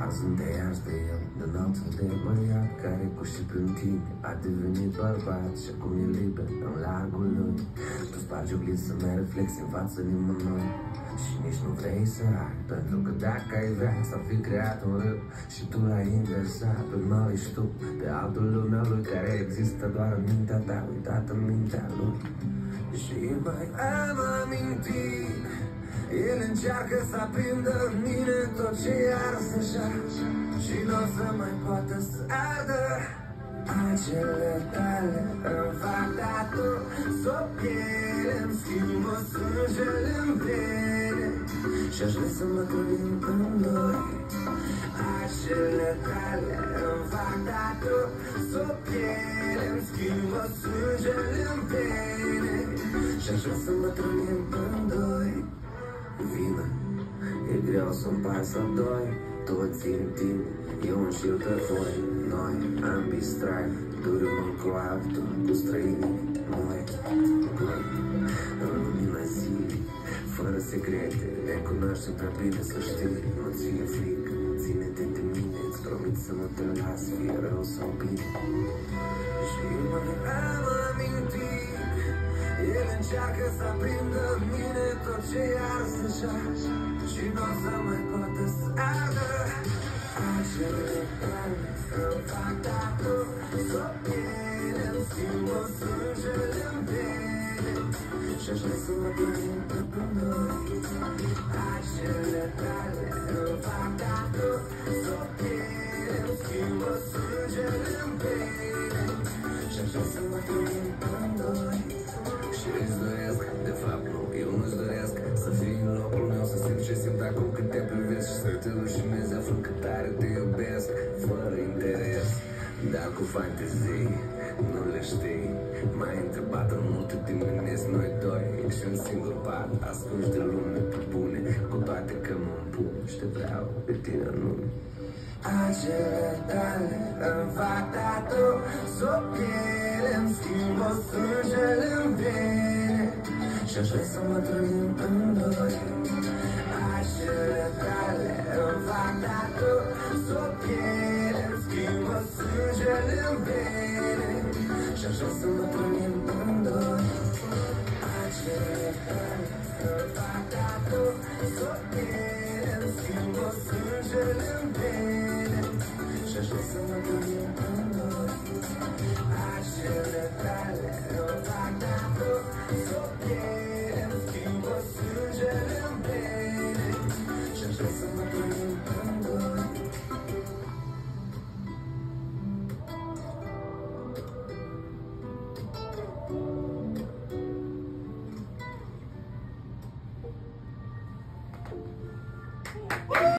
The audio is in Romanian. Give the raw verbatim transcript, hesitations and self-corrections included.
Azi sunt te ars de el, de noapte de băiat care cu și prin tine a devenit bărbat și acum e liber în largul lui. Tu spargi oglinzi să mai reflexi în fața nimănui și nici nu vrei să ai, pentru că dacă ai vrea să fi creat un râu și tu l-ai inversat, pe noi ești tu, pe altul lumea lui care există doar în mintea ta, uitată în mintea lui. Și mai am amintit, el încearcă să aprindă în mine tot ce ars deja și nu o să mai poată să ardă. Acele tale îmi fac tatu, s-o piele-mi schimbă sângele în vene și-aș vrea să mă trăim în doi. Acele tale îmi fac tatu, s-o piele-mi schimbă sângele în vene și-aș vrea să mă trăim în doi. Vină, e greu să-mi pasă doi, toți în tine, eu un șir pe voi. Noi, ambii strive, durim în coaptă, cu străinii, noi, noi, în lumina zilei, fără secrete, ne cunoaștem prea bine să știi, nu ți-e frică, ține-te de mine, îți promit să nu te las, fie rău sau bine. Și mai am amintit, el încearcă să aprindă în mine tot ce ars deja și nu o să mai poată să ardă. Acele tale îmi fac tatu, s-o piele-mi schimbă sângele în vene și-aș vrea să mă trăim în doi. Acele tale îmi fac tatu, s-o piele-mi schimbă sângele în vene și-aș vrea să mă trăim în doi. Și îți doresc, de fapt nu, eu nu-ți doresc să fii în locul meu, să simt ce simt acum când te privesc și să te rușinezi aflând cât tare te iubesc, fără interes, dar cu fantezii, nu le știi. M-ai întrebat în multe dimineți, noi doi și un singur pat, ascunși de lume pe bune, cu toate că mă împun și te vreau, pe tine nu. Acele tale îmi fac tatu, s-o piele-mi schimbă sângele în vene și-aș vrea să mă trăim în doi. Acele tale îmi fac tatu, s-o piele-mi schimbă sângele în vene și-aș vrea să mă trăim în doi. Acele tale îmi fac tatu, s-o piele-mi schimbă sângele în vene și-aș vrea să mă trăim în doi. Acele tale îmi fac tatu, s-o piele-mi schimbă sângele în vene și-aș vrea să mă trăim în doi.